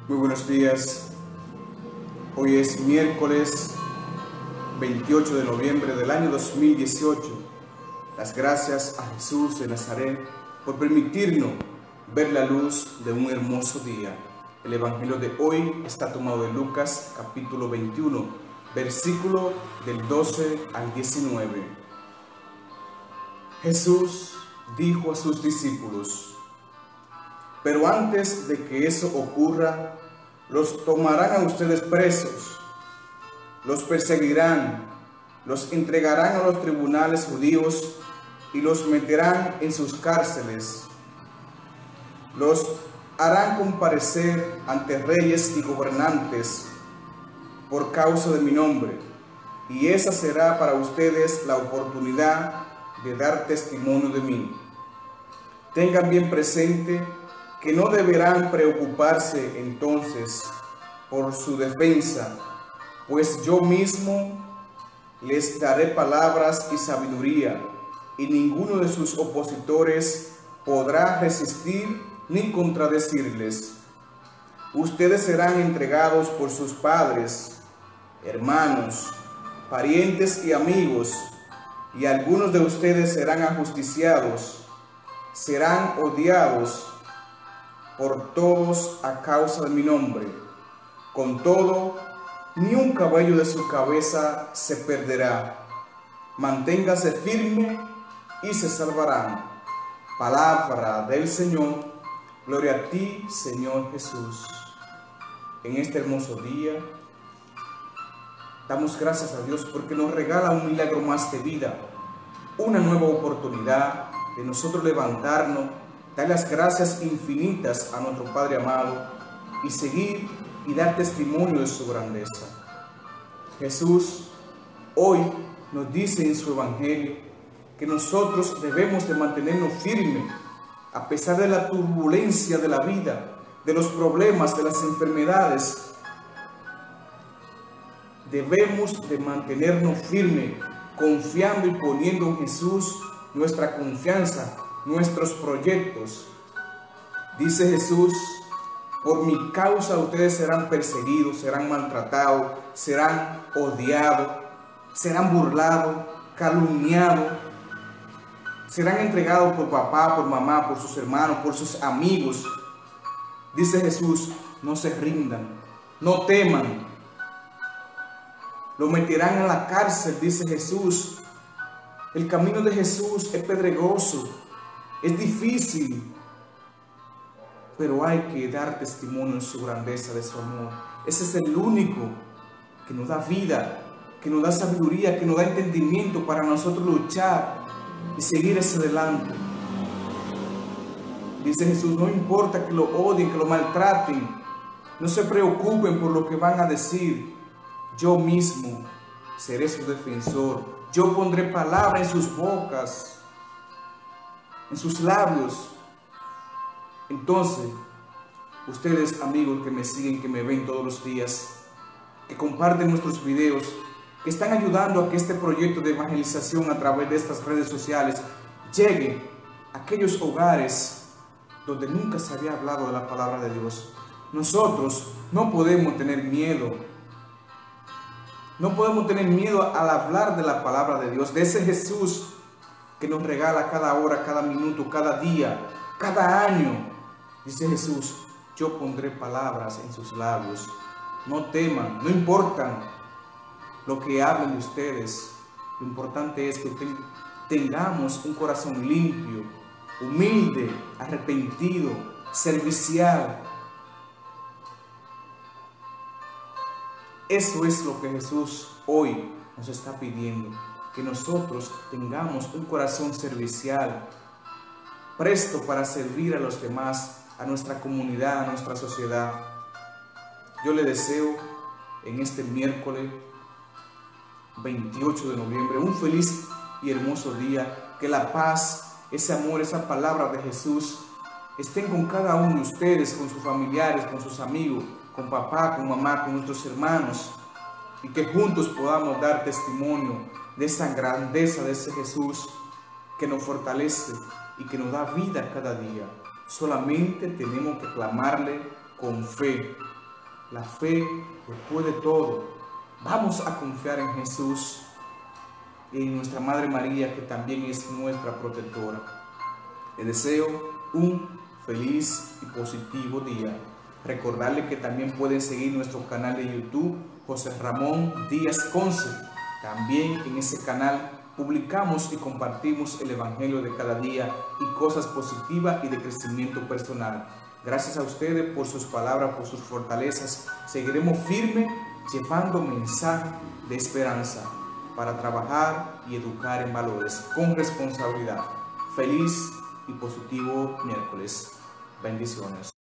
Muy buenos días. Hoy es miércoles 28 de noviembre del año 2018. Las gracias a Jesús de Nazaret por permitirnos ver la luz de un hermoso día. El evangelio de hoy está tomado de Lucas capítulo 21, versículo del 12 al 19. Jesús dijo a sus discípulos: pero antes de que eso ocurra, los tomarán a ustedes presos, los perseguirán, los entregarán a los tribunales judíos y los meterán en sus cárceles. Los harán comparecer ante reyes y gobernantes por causa de mi nombre, y esa será para ustedes la oportunidad de dar testimonio de mí. Tengan bien presente que no deberán preocuparse entonces por su defensa, pues yo mismo les daré palabras y sabiduría, y ninguno de sus opositores podrá resistir ni contradecirles. Ustedes serán entregados por sus padres, hermanos, parientes y amigos, y algunos de ustedes serán ajusticiados, serán odiados por todos a causa de mi nombre. Con todo, ni un cabello de su cabeza se perderá. Manténgase firme y se salvarán. Palabra del Señor. Gloria a ti, Señor Jesús. En este hermoso día, damos gracias a Dios porque nos regala un milagro más de vida, una nueva oportunidad de nosotros levantarnos, dar las gracias infinitas a nuestro Padre amado y seguir y dar testimonio de su grandeza. Jesús hoy nos dice en su evangelio que nosotros debemos de mantenernos firmes a pesar de la turbulencia de la vida, de los problemas, de las enfermedades. Debemos de mantenernos firmes, confiando y poniendo en Jesús nuestra confianza, nuestros proyectos. Dice Jesús: por mi causa ustedes serán perseguidos, serán maltratados, serán odiados, serán burlados, calumniados, serán entregados por papá, por mamá, por sus hermanos, por sus amigos. Dice Jesús: no se rindan, no teman. Lo meterán en la cárcel, dice Jesús. El camino de Jesús es pedregoso, es difícil, pero hay que dar testimonio de su grandeza, de su amor. Ese es el único que nos da vida, que nos da sabiduría, que nos da entendimiento para nosotros luchar y seguir hacia adelante. Dice Jesús: no importa que lo odien, que lo maltraten, no se preocupen por lo que van a decir. Yo mismo seré su defensor. Yo pondré palabra en sus bocas, en sus labios. Entonces, ustedes, amigos que me siguen, que me ven todos los días, que comparten nuestros videos, que están ayudando a que este proyecto de evangelización a través de estas redes sociales llegue a aquellos hogares donde nunca se había hablado de la palabra de Dios. Nosotros no podemos tener miedo. No podemos tener miedo al hablar de la palabra de Dios, de ese Jesús que nos regala cada hora, cada minuto, cada día, cada año. Dice Jesús: yo pondré palabras en sus labios. No teman, no importa lo que hablen de ustedes. Lo importante es que tengamos un corazón limpio, humilde, arrepentido, servicial. Eso es lo que Jesús hoy nos está pidiendo, que nosotros tengamos un corazón servicial, presto para servir a los demás, a nuestra comunidad, a nuestra sociedad. Yo le deseo en este miércoles 28 de noviembre un feliz y hermoso día, que la paz, ese amor, esa palabra de Jesús estén con cada uno de ustedes, con sus familiares, con sus amigos, con papá, con mamá, con nuestros hermanos, y que juntos podamos dar testimonio de esa grandeza de ese Jesús que nos fortalece y que nos da vida cada día. Solamente tenemos que clamarle con fe, la fe lo puede todo. Vamos a confiar en Jesús y en nuestra Madre María, que también es nuestra protectora. Les deseo un feliz y positivo día. Recordarles que también pueden seguir nuestro canal de YouTube, José Ramón Díaz Conce. También en ese canal publicamos y compartimos el Evangelio de cada día y cosas positivas y de crecimiento personal. Gracias a ustedes por sus palabras, por sus fortalezas. Seguiremos firmes llevando mensaje de esperanza para trabajar y educar en valores con responsabilidad. Feliz y positivo miércoles. Bendiciones.